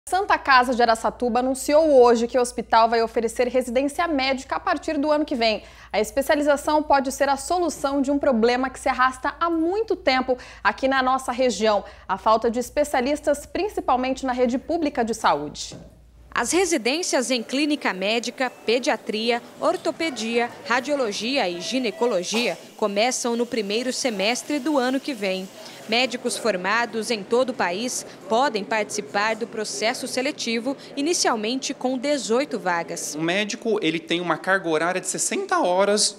Santa Casa de Araçatuba anunciou hoje que o hospital vai oferecer residência médica a partir do ano que vem. A especialização pode ser a solução de um problema que se arrasta há muito tempo aqui na nossa região: a falta de especialistas, principalmente na rede pública de saúde. As residências em clínica médica, pediatria, ortopedia, radiologia e ginecologia começam no primeiro semestre do ano que vem. Médicos formados em todo o país podem participar do processo seletivo, inicialmente com 18 vagas. O médico ele tem uma carga horária de 60 horas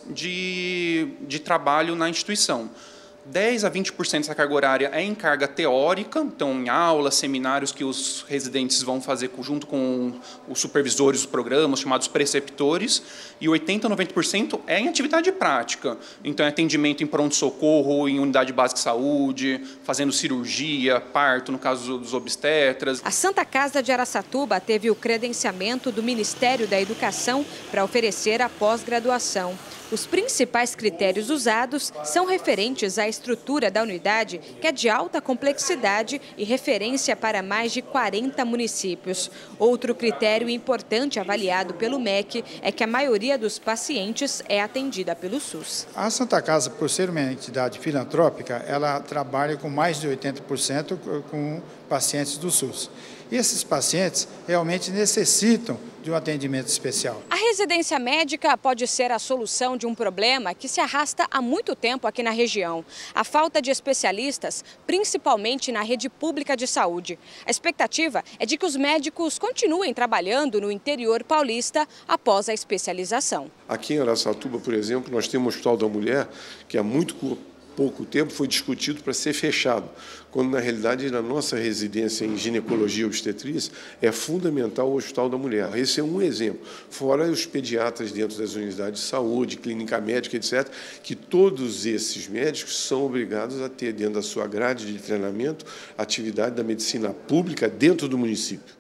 de trabalho na instituição. 10 a 20% dessa carga horária é em carga teórica, então em aulas, seminários que os residentes vão fazer junto com os supervisores dos programas, chamados preceptores, e 80 a 90% é em atividade prática, então é atendimento em pronto-socorro, em unidade básica de saúde, fazendo cirurgia, parto, no caso dos obstetras. A Santa Casa de Araçatuba teve o credenciamento do Ministério da Educação para oferecer a pós-graduação. Os principais critérios usados são referentes à estrutura da unidade, que é de alta complexidade e referência para mais de 40 municípios. Outro critério importante avaliado pelo MEC é que a maioria dos pacientes é atendida pelo SUS. A Santa Casa, por ser uma entidade filantrópica, ela trabalha com mais de 80% com pacientes do SUS. E esses pacientes realmente necessitam de um atendimento especial. A residência médica pode ser a solução de um problema que se arrasta há muito tempo aqui na região: a falta de especialistas, principalmente na rede pública de saúde. A expectativa é de que os médicos continuem trabalhando no interior paulista após a especialização. Aqui em Araçatuba, por exemplo, nós temos o Hospital da Mulher, que há muito pouco tempo foi discutido para ser fechado, quando na realidade na nossa residência em ginecologia e obstetrícia é fundamental o Hospital da Mulher. Esse é um exemplo, fora os pediatras dentro das unidades de saúde, clínica médica, etc., que todos esses médicos são obrigados a ter dentro da sua grade de treinamento atividade da medicina pública dentro do município.